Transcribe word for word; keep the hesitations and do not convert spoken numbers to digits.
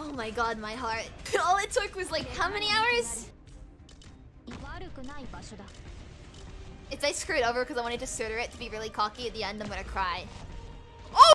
Oh my god, my heart. All it took was like how many hours? If I screw it over because I wanted to surtr it to be really cocky at the end, I'm gonna cry.